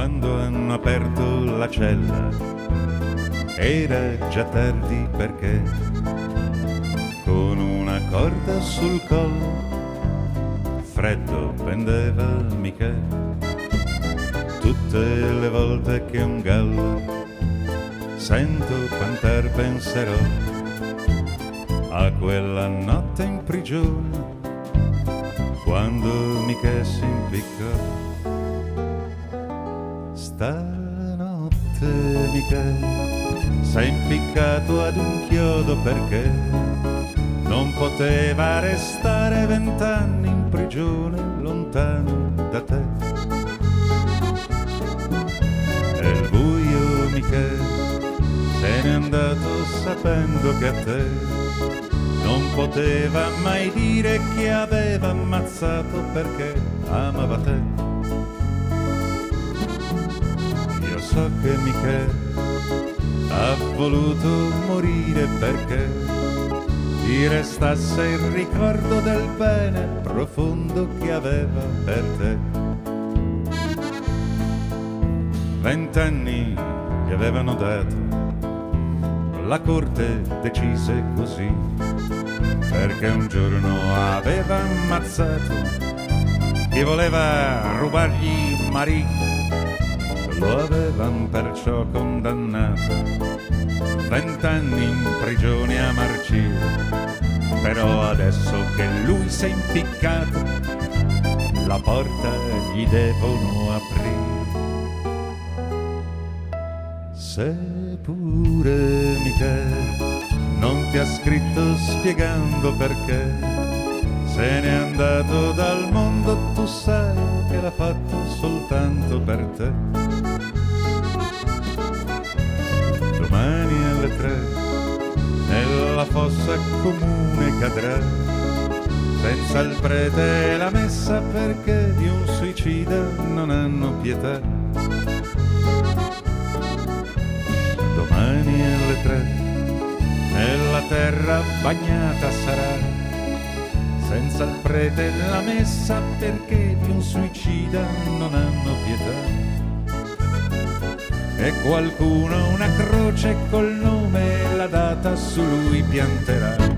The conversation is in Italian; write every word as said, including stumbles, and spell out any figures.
Quando hanno aperto la cella era già tardi perché con una corda sul collo freddo pendeva Michele. Tutte le volte che un gallo sento cantar penserò a quella notte in prigione quando Michele si impiccò. Stanotte Michele s'è impiccato ad un chiodo perché non poteva restare vent'anni in prigione lontano da te. E il buio Michele se n'è andato sapendo che a te non poteva mai dire che aveva ammazzato perché amava te. Io so che Michele ha voluto morire perché gli restasse il ricordo del bene profondo che aveva per te. Vent'anni gli avevano dato, la corte decise così, perché un giorno aveva ammazzato chi voleva rubargli il marito. Lo avevan perciò condannato vent'anni in prigione a marcire. Però adesso che lui si è impiccato la porta gli devono aprire. Se pure Michele non ti ha scritto spiegando perché se n'è andato dal mondo, tu sai che l'ha fatto soltanto per te. Domani alle tre nella fossa comune cadrà senza il prete e la messa perché di un suicida non hanno pietà. Domani alle tre nella terra bagnata sarà senza il prete e la messa perché di un suicida non hanno pietà. E qualcuno una croce col nome e la data su lui pianterà.